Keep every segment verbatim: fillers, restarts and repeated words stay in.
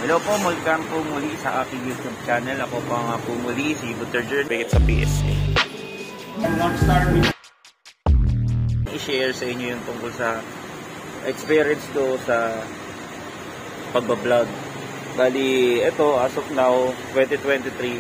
Hello po, welcome po muli sa aking YouTube channel. Ako po nga po muli si Butterger, bigit sa P S A. I-share sa inyo yung tungkol sa experience ko sa pagbablog. Bali, ito, as of now, twenty twenty-three,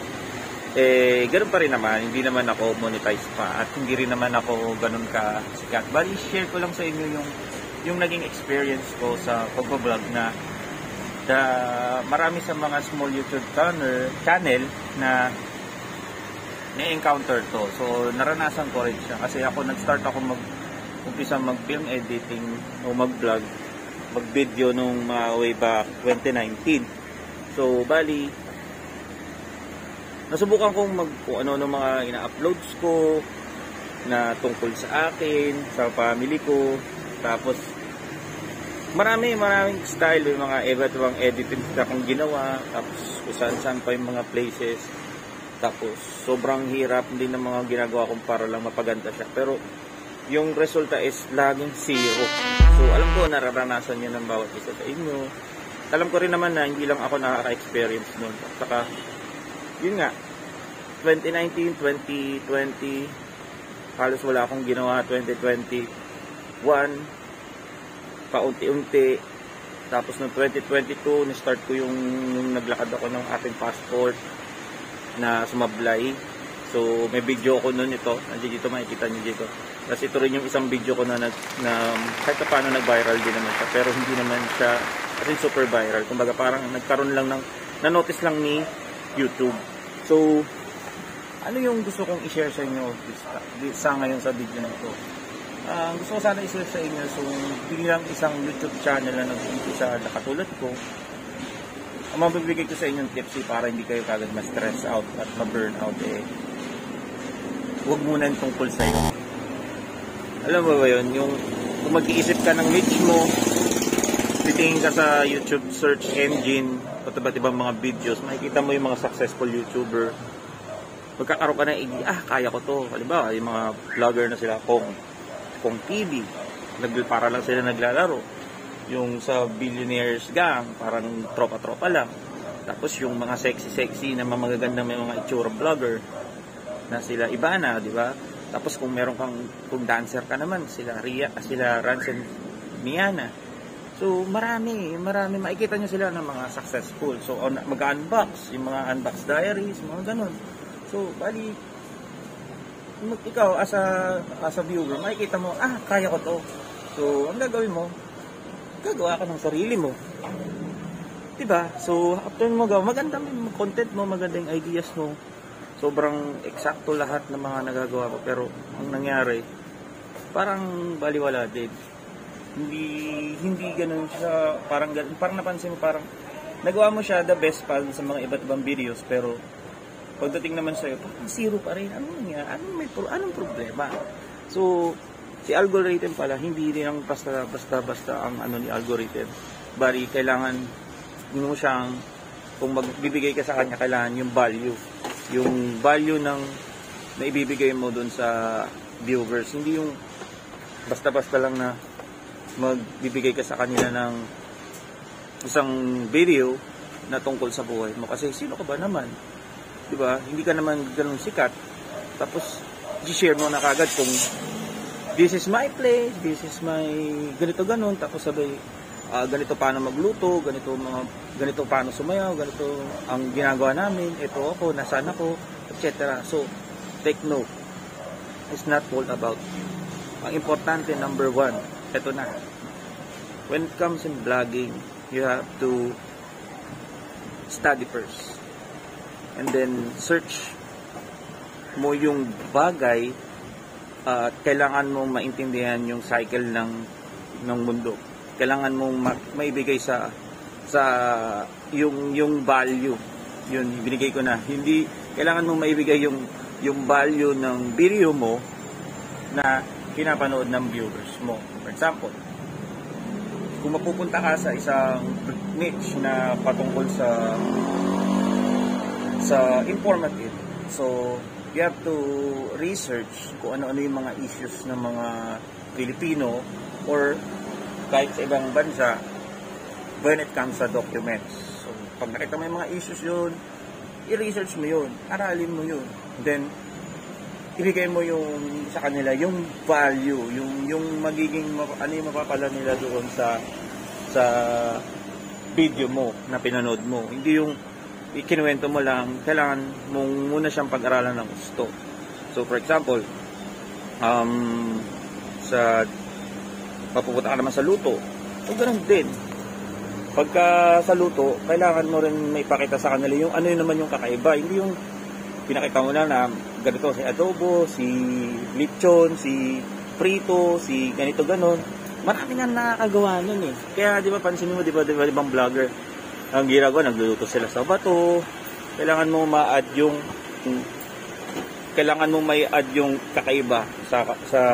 eh, ganun pa rin naman. Hindi naman ako monetize pa at hindi rin naman ako ganun ka sikat. Bali, share ko lang sa inyo yung, yung naging experience ko sa pagbablog na da, marami sa mga small YouTube channel, channel na na-encounter to. So, naranasan ko rin siya. Kasi ako, nag-start ako mag umpisa mag-film editing o mag-vlog, mag-video nung uh, way back twenty nineteen. So, bali, nasubukan kong mag kung ano ng mga ina-uploads ko na tungkol sa akin, sa family ko. Tapos, marami, maraming style, yung mga iba't ibang editing na akong ginawa, tapos kung saan-saan pa yung mga places. Tapos, sobrang hirap din ng mga ginagawa kong para lang mapaganda siya. Pero, yung resulta is laging zero. So, alam ko, nararanasan nyo ng bawat isa sa inyo. Alam ko rin naman na hindi lang ako nakaka-experience nun. At saka, yun nga, twenty nineteen, twenty twenty, halos wala akong ginawa. Twenty twenty-one, paunti-unti. Tapos noong twenty twenty-two, ni-start ko yung, yung naglakad ako ng ating passport na sumablay. So, may video ko noon ito. Nandiyo dito, makikita nyo dito. Kasi ito rin yung isang video ko na, na, na kahit na paano nag-viral din naman siya. Pero hindi naman siya kasi super viral. Kumbaga parang nagkaroon lang ng, na-notice lang ni YouTube. So, ano yung gusto kong i-share sa inyo sa ngayon sa video na ito? Uh, gusto ko sana i-share sa inyo, so bilang isang YouTube channel na nag-umpisa na katulad ko, ang mabibigay ko sa inyong tips eh, para hindi kayo kagad ma-stress out at ma-burn out, eh huwag muna yung tungkol sa iyo. Alam mo ba yun, yung kung mag-iisip ka ng niche mo, titingin ka sa YouTube search engine, patabat ibang mga videos, makikita mo yung mga successful YouTuber, magkakaroon ka na idea, ah kaya ko to. Halimbawa, yung mga vlogger na sila, kung Kung T V, para lang sila naglalaro. Yung sa Billionaires Gang, parang tropa-tropa lang. Tapos yung mga sexy-sexy na mamagaganda may mga itsura vlogger na sila Ivana, di ba? Tapos kung meron kang kung dancer ka naman, sila Ria, sila Ransom Miana. So marami, marami makikita nyo sila ng mga successful. So on, mag-unbox, yung mga unbox diaries, mga ganun. So bali ikaw as a, as a viewer, makikita mo, ah, kaya ko to. So, ang gagawin mo, gagawa ka ng sarili mo. Diba? So, after mo gawa, maganda yung content mo, maganda yung ideas mo. Sobrang eksakto lahat ng mga nagagawa ko. Pero, ang nangyari, parang baliwala din. Hindi, hindi ganun siya, parang, parang napansin mo, parang, nagawa mo siya the best pa sa mga iba't ibang videos, pero, pagdating naman sa'yo, parang zero pa rin. Ano nga? Anong, may pro anong problema? So, si algorithm pala, hindi rin ang basta-basta ang ano ni algorithm. Bali, kailangan mo siyang, kung magbibigay ka sa kanya, kailangan yung value. Yung value ng na ibibigay mo dun sa viewers. Hindi yung basta-basta lang na magbibigay ka sa kanila ng isang video na tungkol sa buhay mo. Kasi sino ka ba naman? Diba? Hindi ka naman ganun sikat. Tapos, i-share mo na kagad kung this is my place, this is my ganito ganun. Tapos sabi, uh, ganito paano magluto, ganito mga ganito paano sumayaw, ganito ang ginagawa namin, ito ako, nasaan ako, et cetera. So, take note. It's not all about. Ang importante, number one, ito na. When it comes in vlogging, you have to study first. And then, search mo yung bagay at uh, kailangan mong maintindihan yung cycle ng ng mundo. Kailangan mong ma maibigay sa sa yung yung value. Yun, binigay ko na. Hindi kailangan mong maibigay yung yung value ng video mo na pinapanood ng viewers mo. For example, kung mapupunta ka sa isang niche na patungkol sa sa informative. So, you have to research kung ano-ano yung mga issues ng mga Pilipino or kahit sa ibang bansa when it comes sa documents. So, pag nakita mo yung mga issues yun, i-research mo yun, aralin mo yun. Then, ibigay mo yung sa kanila, yung value, yung yung magiging, ano yung mapapala nila doon sa sa video mo na pinanood mo. Hindi yung ikinuwento mo lang, kailangan mong muna siyang pag-aralan ng gusto. So, for example, um, sa papupunta ka naman sa luto, so ganun din. Pagka sa luto, kailangan mo rin may pakita sa kanila yung ano yun naman yung kakaiba. Hindi yung pinakita mo na na ganito si adobo, si lechon, si prito, si ganito ganon. Marami nga nakakagawa nun eh. Kaya di ba pansin mo, di ba, di ba ibang vlogger, ang ginagawa, nagluluto sila sa bato. Kailangan mo ma-add yung kailangan mo may add yung kakaiba sa sa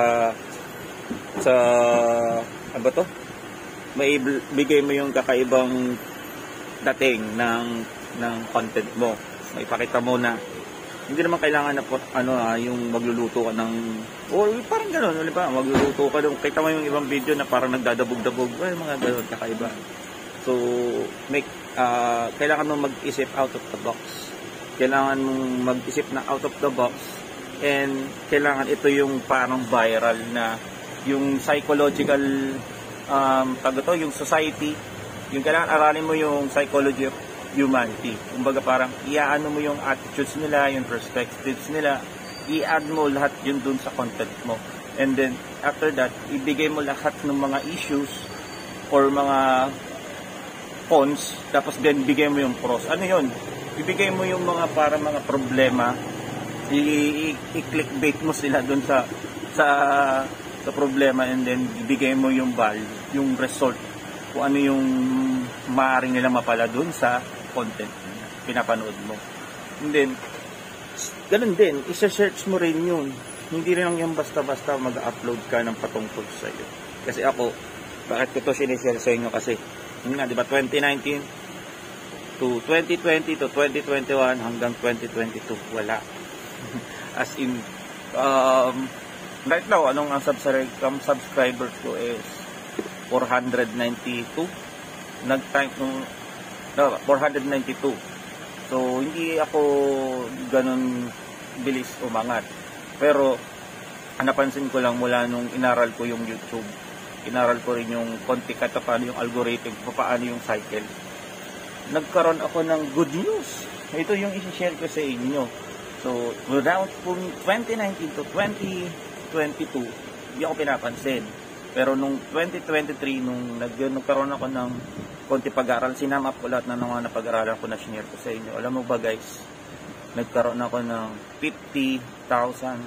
sa ano ba to? May bigay mo yung kakaibang dating ng ng content mo. May ipakita mo na hindi naman kailangan na ano ah, yung magluluto ka ng or parang gano'n, di ba? Magluluto ka doon. Kita mo yung ibang video na parang nagdadabog-dabog, well, mga gano'n kakaiba. So, make uh, kailangan mo mag-isip out of the box. Kailangan mong mag-isip na out of the box, and kailangan ito yung parang viral na yung psychological um, tago to, yung society, yung kailangan aralin mo yung psychology of humanity. Kumbaga parang iaano mo yung attitudes nila, yung perspectives nila, i-add mo lahat yun dun sa content mo. And then, after that, ibigay mo lahat ng mga issues or mga cons, tapos then bigay mo yung pros. Ano yun? Ibigay mo yung mga para mga problema, i-clickbait mo sila dun sa sa sa problema, and then ibigay mo yung value, yung result, kung ano yung maaaring nila mapala dun sa content na pinapanood mo. And then, ganun din, isa-search mo rin yun. Hindi rin lang yung basta-basta mag-upload ka ng patungkol sa iyo. Kasi ako, bakit ko to sinishare sa inyo? Kasi, yun nga, di ba, twenty nineteen to twenty twenty to twenty twenty-one hanggang twenty twenty-two, wala. As in, um, right now, anong ang subscribers ko is four hundred ninety-two. Nag-time nung no, four hundred ninety-two. So, hindi ako ganun bilis umangat. Pero, napansin ko lang mula nung inaral ko yung YouTube, inaral ko rin yung konti kata paano yung algorithm, paano yung cycle. Nagkaroon ako ng good news. Ito yung isi-share ko sa inyo. So, without twenty nineteen to twenty twenty-two, hindi ako pinapansin. Pero nung twenty twenty-three, nung nagkaroon ako ng konti pag-aaral, sinama ko lahat na mga napag-aralan ko na share ko sa inyo. Alam mo ba guys, nagkaroon ako ng fifty thousand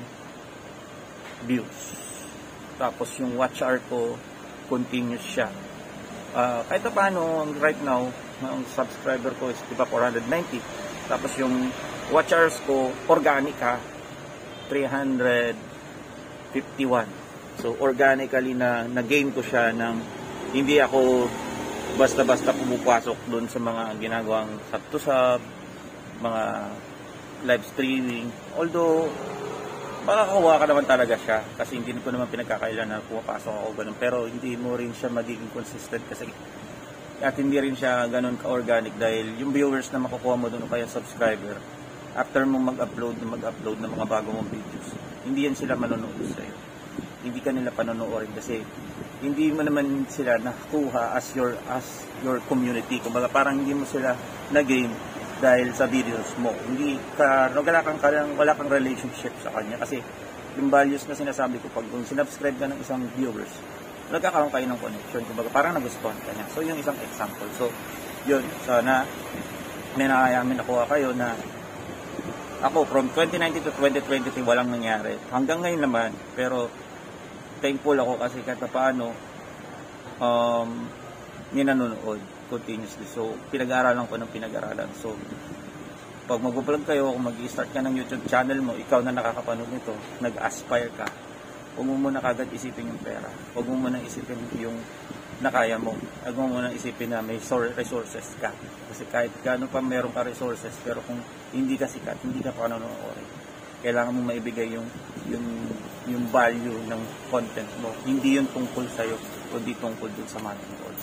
views. Tapos yung watch hour ko, continuous siya. Uh, kahit pa paano, right now, ang subscriber ko is diba four hundred ninety. Tapos yung watch hours ko, organic ha, three hundred fifty-one. So, organically na na-gain ko siya ng hindi ako basta-basta pumupasok doon sa mga ginagawang sub-to-sub, mga live streaming. Although, makakakuha ka naman talaga siya kasi hindi ko naman pinagkakailan na pumapasok ako ganun. Pero hindi mo rin siya magiging consistent kasi at hindi rin siya ganun ka-organic dahil yung viewers na makukuha mo doon o kaya subscriber, after mo mag-upload na mag-upload ng mga bago mong videos, hindi yan sila manonood sa'yo. Hindi ka nila panonoorin kasi hindi mo naman sila nakuha as your as your community. Kumbaga parang hindi mo sila na-gain dahil sa videos mo. Hindi ka, wala kang, wala kang relationship sa kanya kasi yung values na sinasabi ko, pag kung sinubscribe ka ng isang viewers, nagkakaroon kayo ng connection. Kumbaga parang nagustuhan ka niya. So yung isang example. So yun, sana may nakayamin nakuha kayo na ako from twenty nineteen to twenty twenty-three walang nangyari. Hanggang ngayon naman, pero thankful ako kasi kahit paano um, ninanonood continuously. So, pinag-aaralan ko ng pinag-aaralan. So, pag mag-vlog kayo, kung mag-i-start ka ng YouTube channel mo, ikaw na nakakapanood nito, nag-aspire ka, huwag mo muna kagad isipin yung pera. Huwag mo muna isipin yung nakaya mo. Huwag mo muna isipin na may resources ka. Kasi kahit gaano pa meron ka resources, pero kung hindi ka sikat, hindi ka panonood. Kailangan mo maibigay yung yung yung value ng content mo. Hindi yun tungkol sa'yo, kundi tungkol dun sa manonood.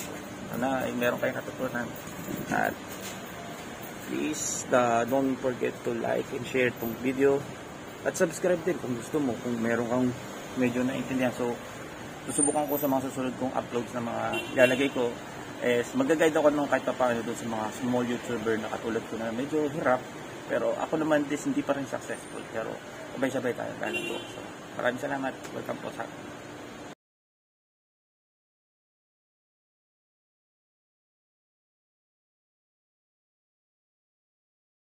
Sana ay meron kayong natutunan. At please uh, don't forget to like and share itong video. At subscribe din kung gusto mo. Kung meron kang medyo naintindihan. So, susubukan ko sa mga susunod kong uploads na mga ilalagay ko. Is mag-guide ako nung kahit pa paano doon sa mga small YouTuber na katulad ko na medyo hirap. Pero ako naman this hindi pa rin successful. Pero sabay-sabay tayo. So, maraming salamat. Welcome po sa